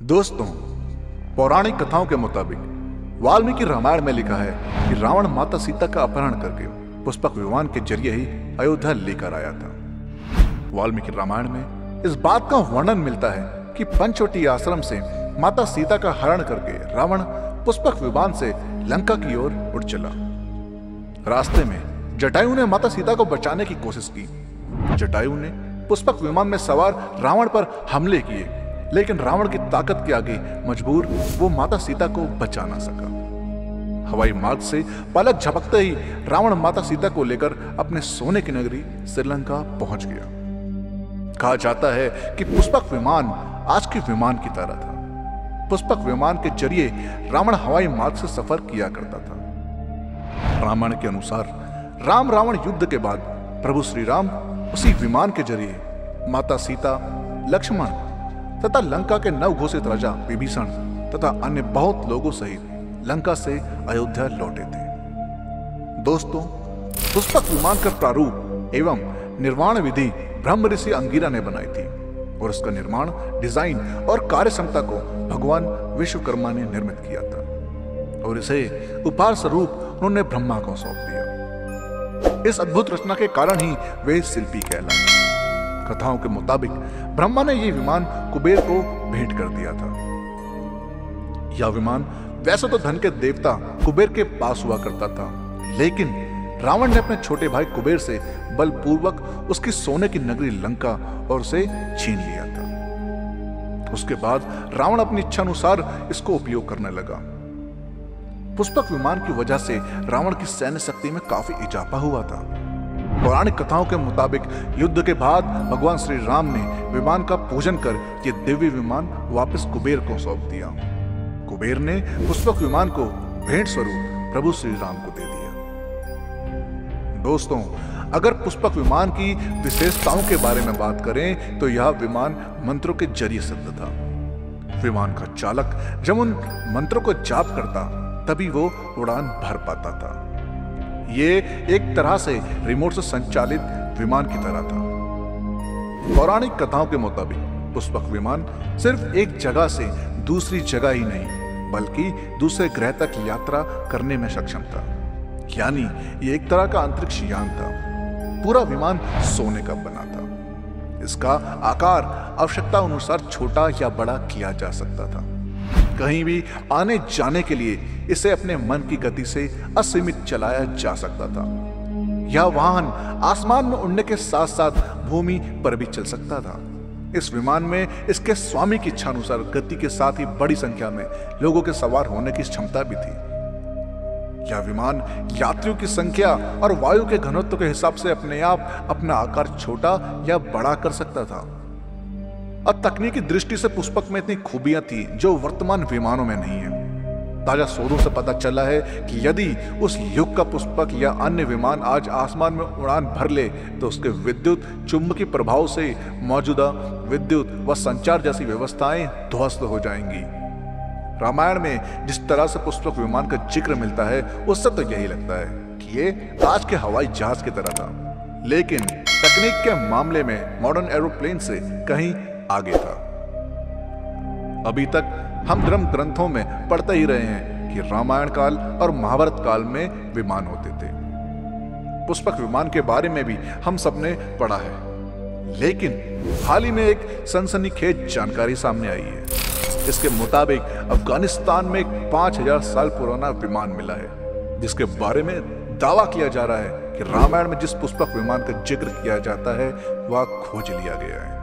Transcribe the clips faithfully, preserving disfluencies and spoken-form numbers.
दोस्तों, पौराणिक कथाओं के मुताबिक वाल्मीकि रामायण में लिखा है कि रावण माता सीता का अपहरण करके पुष्पक विमान के जरिए ही अयोध्या लेकर आया था। वाल्मीकि रामायण में इस बात का वर्णन मिलता है कि पंचवटी आश्रम से माता सीता का हरण करके रावण पुष्पक विमान से लंका की ओर उड़ चला। रास्ते में जटायु ने माता सीता को बचाने की कोशिश की। जटायु ने पुष्पक विमान में सवार रावण पर हमले किए, लेकिन रावण की ताकत के आगे मजबूर वो माता सीता को बचा ना सका। हवाई मार्ग से पलक झपकते ही रावण माता सीता को लेकर अपने सोने की नगरी श्रीलंका पहुंच गया। कहा जाता है कि पुष्पक विमान आज के विमान की तरह था। पुष्पक विमान के जरिए रावण हवाई मार्ग से सफर किया करता था। रामायण के अनुसार राम रावण युद्ध के बाद प्रभु श्री राम उसी विमान के जरिए माता सीता, लक्ष्मण तथा लंका के नव घोषित राजा विभीषण तथा अन्य बहुत लोगों सहित लंका से अयोध्या लौटे थे। दोस्तों, पुष्पक विमान का प्रारूप एवं निर्माण विधि ब्रह्म ऋषि अंगिरा ने बनाई थी और इसका निर्माण, डिजाइन और कार्य क्षमता को भगवान विश्वकर्मा ने निर्मित किया था और इसे उपहार स्वरूप उन्होंने ब्रह्मा को सौंप दिया। इस अद्भुत रचना के कारण ही वे शिल्पी कहलाए। कथाओं के मुताबिक ब्रह्मा ने यह विमान कुबेर को भेंट कर दिया था। यह विमान वैसे तो धन के देवता कुबेर के पास हुआ करता था, लेकिन रावण ने अपने छोटे भाई कुबेर से बलपूर्वक उसकी सोने की नगरी लंका और उसे छीन लिया था। उसके बाद रावण अपनी इच्छा अनुसार इसको उपयोग करने लगा। पुष्पक विमान की वजह से रावण की सैन्य शक्ति में काफी इजाफा हुआ था। पौराणिक कथाओं के मुताबिक युद्ध के बाद भगवान श्री राम ने विमान का पूजन कर यह दिव्य विमान वापस कुबेर को सौंप दिया। कुबेर ने पुष्पक विमान को भेंट स्वरूप प्रभु श्री राम को दे दिया। दोस्तों, अगर पुष्पक विमान की विशेषताओं के बारे में बात करें तो यह विमान मंत्रों के जरिए सिद्ध था। विमान का चालक जब उन मंत्रों को जाप करता तभी वो उड़ान भर पाता था। ये एक तरह से रिमोट से संचालित विमान की तरह था। पौराणिक कथाओं के मुताबिक पुष्पक विमान सिर्फ एक जगह से दूसरी जगह ही नहीं बल्कि दूसरे ग्रह तक यात्रा करने में सक्षम था। यानी ये एक तरह का अंतरिक्ष यान था। पूरा विमान सोने का बना था। इसका आकार आवश्यकता अनुसार छोटा या बड़ा किया जा सकता था। कहीं भी आने जाने के लिए इसे अपने मन की गति से असीमित चलाया जा सकता था। यह वाहन आसमान में उड़ने के साथ साथ भूमि पर भी चल सकता था। इस विमान में इसके स्वामी की इच्छा अनुसार गति के साथ ही बड़ी संख्या में लोगों के सवार होने की क्षमता भी थी। यह विमान यात्रियों की संख्या और वायु के घनत्व के हिसाब से अपने आप अपना आकार छोटा या बड़ा कर सकता था। और तकनीकी दृष्टि से पुष्पक में इतनी खूबियां थी जो वर्तमान विमानों में नहीं है। ताजा शोधों से पता चला है कि यदि उस युग का पुष्पक या अन्य विमान आज आसमान में उड़ान भर ले तो उसके विद्युत चुंबकीय प्रभाव से मौजूदा विद्युत व संचार जैसी व्यवस्थाएं ध्वस्त हो जाएंगी। रामायण में जिस तरह से पुष्पक विमान का जिक्र मिलता है उससे तो यही लगता है कि ये आज के हवाई जहाज की तरह था, लेकिन तकनीक के मामले में मॉडर्न एरोप्लेन से कहीं आगे था। अभी तक हम धर्म ग्रंथों में पढ़ते ही रहे हैं कि रामायण काल और महाभारत काल में विमान होते थे। पुष्पक विमान के बारे में भी हम सबने पढ़ा है, लेकिन हाल ही में एक सनसनीखेज जानकारी सामने आई है। इसके मुताबिक अफगानिस्तान में एक पांच हजार साल पुराना विमान मिला है, जिसके बारे में दावा किया जा रहा है कि रामायण में जिस पुष्पक विमान का जिक्र किया जाता है वह खोज लिया गया है।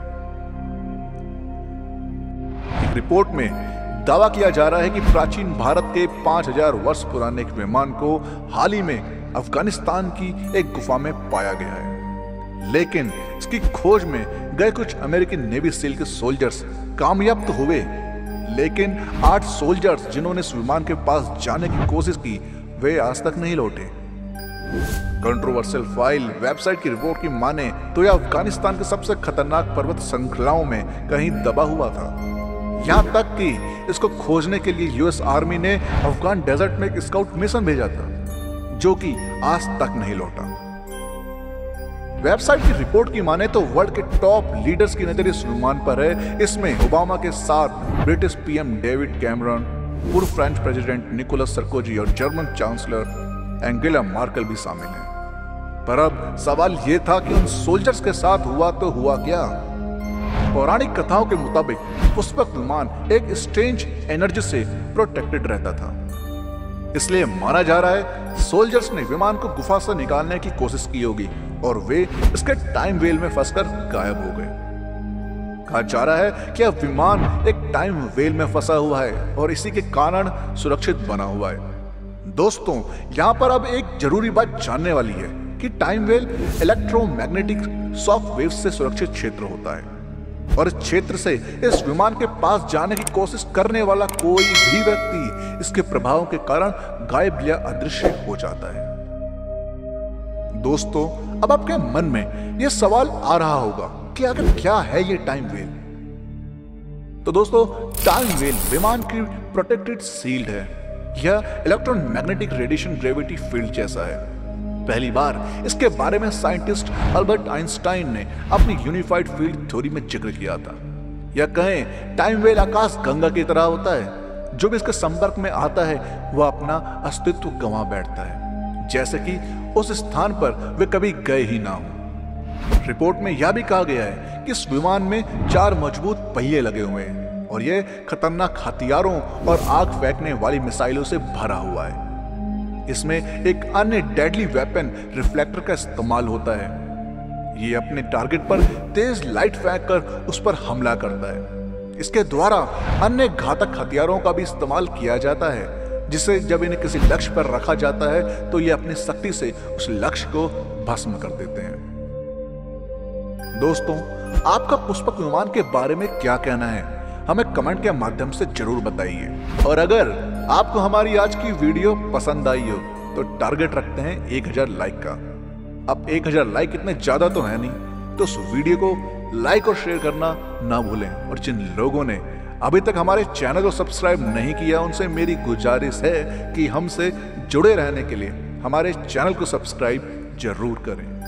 एक रिपोर्ट में दावा किया जा रहा है कि प्राचीन भारत के पांच हजार वर्ष पुराने एक विमान को हाल ही में अफगानिस्तान की एक गुफा में पाया गया है, लेकिन इसकी खोज में गए कुछ अमेरिकन नेवी सील के सोल्जर्स कामयाब तो हुए, लेकिन आठ सोल्जर्स जिन्होंने इस विमान के पास जाने की कोशिश की वे आज तक नहीं लौटे। कंट्रोवर्शियल फाइल वेबसाइट की रिपोर्ट की माने तो यह अफगानिस्तान के सबसे खतरनाक पर्वत श्रृंखलाओं में कहीं दबा हुआ था। यहां तक कि इसको खोजने के लिए यूएस आर्मी ने अफगान डेजर्ट में एक स्काउट मिशन भेजा था, जो कि आज तक नहीं लौटा। वेबसाइट की रिपोर्ट की माने तो वर्ल्ड के टॉप लीडर्स की नजर इस विमान पर है। इसमें ओबामा के साथ ब्रिटिश पीएम डेविड कैमरन, पूर्व फ्रेंच प्रेसिडेंट निकोलस सरकोजी और जर्मन चांसलर एंगेला मार्केल भी शामिल हैं। पर अब सवाल यह था कि उन सोल्जर्स के साथ हुआ तो हुआ क्या? पौराणिक कथाओं के मुताबिक पुष्पक विमान एक स्ट्रेंज एनर्जी से प्रोटेक्टेड रहता था। इसलिए माना जा रहा है सोल्जर्स ने विमान को गुफा से निकालने की कोशिश की होगी और वे इसके टाइम वेल में फंसकर गायब हो गए। कहा जा रहा है कि अब विमान एक टाइम वेल में फंसा हुआ है और इसी के कारण सुरक्षित बना हुआ है। दोस्तों, यहां पर अब एक जरूरी बात जानने वाली है कि time well electromagnetic soft waves से सुरक्षित क्षेत्र होता है और इस क्षेत्र से इस विमान के पास जाने की कोशिश करने वाला कोई भी व्यक्ति इसके प्रभाव के कारण गायब या अदृश्य हो जाता है। दोस्तों, अब आपके मन में यह सवाल आ रहा होगा कि आखिर क्या है ये टाइम वेल? तो दोस्तों, टाइम वेल विमान की प्रोटेक्टेड शील्ड है। यह इलेक्ट्रोमैग्नेटिक रेडिएशन ग्रेविटी फील्ड जैसा है। पहली बार इसके बारे में साइंटिस्ट अल्बर्ट आइंस्टाइन ने अपनी यूनिफाइड फील्ड थ्योरी में जिक्र किया था। या कहें टाइम वेल आकाश गंगा की तरह होता है, जो भी इसके संपर्क में आता है वह अपना अस्तित्व गंवा बैठता है, जैसे कि उस स्थान पर वे कभी गए ही ना हो। रिपोर्ट में यह भी कहा गया है कि इस विमान में चार मजबूत पहिए लगे हुए हैं और यह खतरनाक हथियारों और आग फेंकने वाली मिसाइलों से भरा हुआ है। इसमें एक अन्य डेडली वेपन रिफ्लेक्टर का इस्तेमाल होता है। ये अपने टारगेट पर तेज लाइट फेंक कर उस पर हमला करता है। इसके द्वारा अन्य घातक हथियारों का भी इस्तेमाल किया जाता है, जिससे जब इन्हें किसी लक्ष्य पर रखा जाता है तो ये अपनी शक्ति से उस लक्ष्य को भस्म कर देते हैं। दोस्तों, आपका पुष्पक विमान के बारे में क्या कहना है? हमें कमेंट के माध्यम से जरूर बताइए। और अगर आपको हमारी आज की वीडियो पसंद आई हो तो टारगेट रखते हैं एक हजार लाइक का। अब एक हजार लाइक इतने ज्यादा तो है नहीं, तो उस वीडियो को लाइक और शेयर करना ना भूलें। और जिन लोगों ने अभी तक हमारे चैनल को सब्सक्राइब नहीं किया, उनसे मेरी गुजारिश है कि हमसे जुड़े रहने के लिए हमारे चैनल को सब्सक्राइब जरूर करें।